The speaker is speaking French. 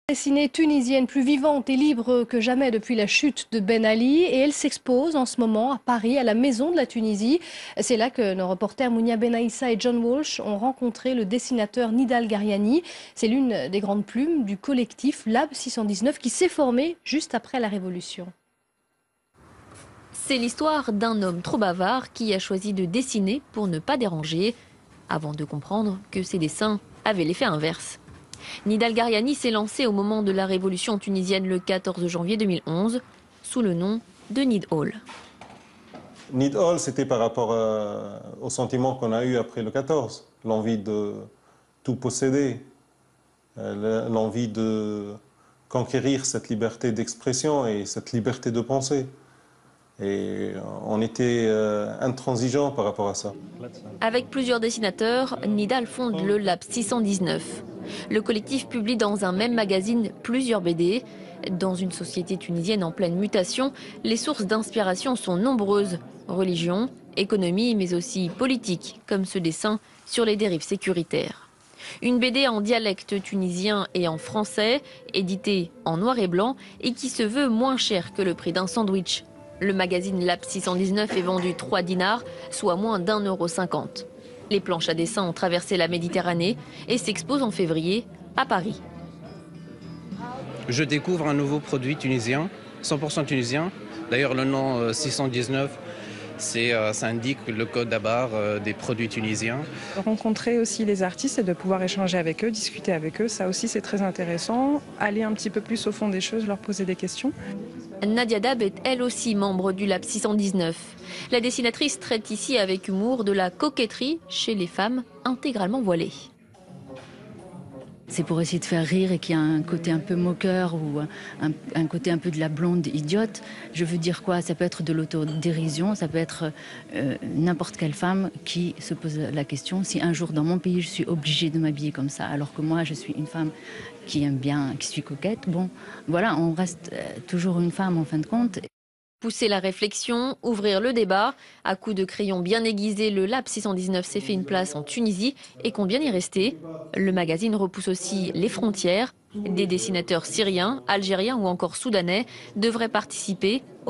Dessinée tunisienne plus vivante et libre que jamais depuis la chute de Ben Ali et elle s'expose en ce moment à Paris, à la Maison de la Tunisie. C'est là que nos reporters Mounia Benaïssa et John Walsh ont rencontré le dessinateur Nidal Gariani. C'est l'une des grandes plumes du collectif Lab 619 qui s'est formé juste après la Révolution. C'est l'histoire d'un homme trop bavard qui a choisi de dessiner pour ne pas déranger, avant de comprendre que ses dessins avaient l'effet inverse. Nidal Gariani s'est lancé au moment de la révolution tunisienne le 14 janvier 2011 sous le nom de Nid Hall. Nid Hall, c'était par rapport au sentiment qu'on a eu après le 14, l'envie de tout posséder, l'envie de conquérir cette liberté d'expression et cette liberté de penser. Et on était intransigeants par rapport à ça. Avec plusieurs dessinateurs, Nidal fonde le Lab 619. Le collectif publie dans un même magazine plusieurs BD. Dans une société tunisienne en pleine mutation, les sources d'inspiration sont nombreuses. Religion, économie, mais aussi politique, comme ce dessin sur les dérives sécuritaires. Une BD en dialecte tunisien et en français, éditée en noir et blanc et qui se veut moins cher que le prix d'un sandwich. Le magazine Lab 619 est vendu 3 dinars, soit moins d'1,50 €. Les planches à dessin ont traversé la Méditerranée et s'exposent en février à Paris. Je découvre un nouveau produit tunisien, 100% tunisien. D'ailleurs, le nom 619, ça indique le code à barre des produits tunisiens. Rencontrer aussi les artistes et de pouvoir échanger avec eux, discuter avec eux, ça aussi c'est très intéressant. Aller un petit peu plus au fond des choses, leur poser des questions. Nadia Dab est elle aussi membre du Lab 619. La dessinatrice traite ici avec humour de la coquetterie chez les femmes intégralement voilées. C'est pour essayer de faire rire et qu'il y a un côté un peu moqueur ou un côté un peu de la blonde idiote. Je veux dire quoi? Ça peut être de l'autodérision, ça peut être n'importe quelle femme qui se pose la question si un jour dans mon pays je suis obligée de m'habiller comme ça, alors que moi je suis une femme qui aime bien, qui suis coquette. Bon, voilà, on reste toujours une femme en fin de compte. Pousser la réflexion, ouvrir le débat. À coups de crayon bien aiguisé, le Lab 619 s'est fait une place en Tunisie et compte bien y rester. Le magazine repousse aussi les frontières. Des dessinateurs syriens, algériens ou encore soudanais devraient participer